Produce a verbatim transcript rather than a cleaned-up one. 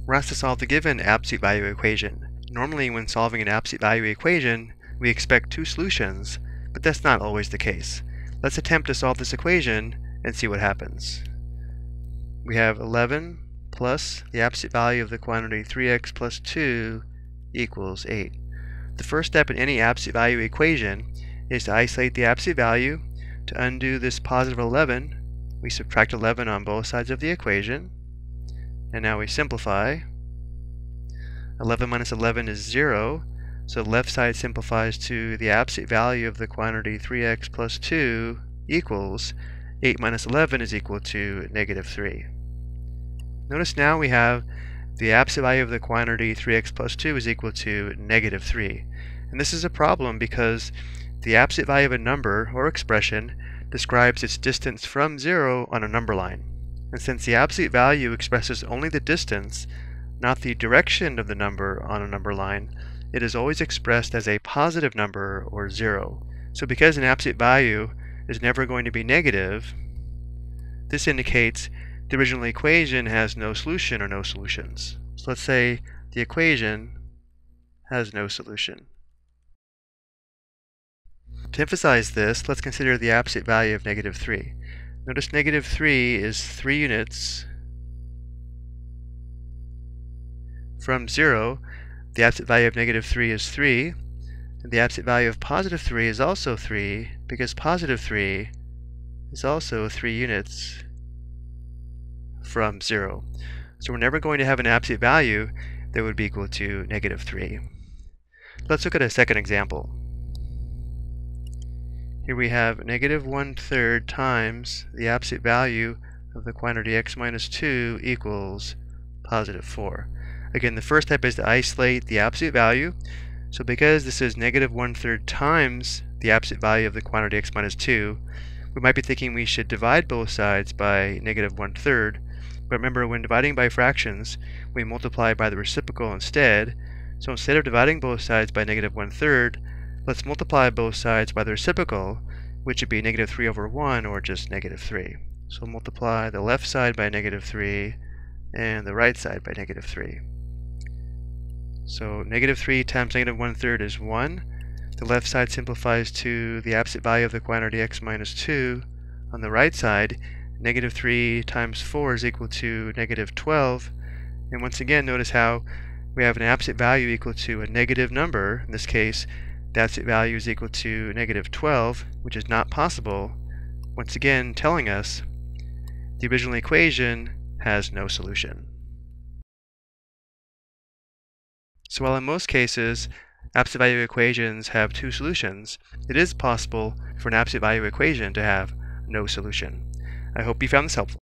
We're asked to solve the given absolute value equation. Normally, when solving an absolute value equation, we expect two solutions, but that's not always the case. Let's attempt to solve this equation and see what happens. We have eleven plus the absolute value of the quantity three x plus two equals eight. The first step in any absolute value equation is to isolate the absolute value. To undo this positive eleven, we subtract eleven on both sides of the equation, and now we simplify. eleven minus eleven is zero, so the left side simplifies to the absolute value of the quantity three x plus two equals eight minus eleven is equal to negative three. Notice now we have the absolute value of the quantity three x plus two is equal to negative three. And this is a problem because the absolute value of a number or expression describes its distance from zero on a number line. And since the absolute value expresses only the distance, not the direction of the number on a number line, it is always expressed as a positive number or zero. So because an absolute value is never going to be negative, this indicates the original equation has no solution or no solutions. So let's say the equation has no solution. To emphasize this, let's consider the absolute value of negative three. Notice negative three is three units from zero. The absolute value of negative three is three, and the absolute value of positive three is also three, because positive three is also three units from zero. So we're never going to have an absolute value that would be equal to negative three. Let's look at a second example. Here we have negative one third times the absolute value of the quantity x minus two equals positive four. Again, the first step is to isolate the absolute value. So because this is negative one third times the absolute value of the quantity x minus two, we might be thinking we should divide both sides by negative one third. But remember, when dividing by fractions, we multiply by the reciprocal instead. So instead of dividing both sides by negative one third, let's multiply both sides by the reciprocal, which would be negative three over one, or just negative three. So multiply the left side by negative three and the right side by negative three. So negative three times negative one third is one. The left side simplifies to the absolute value of the quantity x minus two. On the right side, negative three times four is equal to negative twelve. And once again, notice how we have an absolute value equal to a negative number. In this case, the absolute value is equal to negative twelve, which is not possible. Once again, telling us the original equation has no solution. So while in most cases absolute value equations have two solutions, it is possible for an absolute value equation to have no solution. I hope you found this helpful.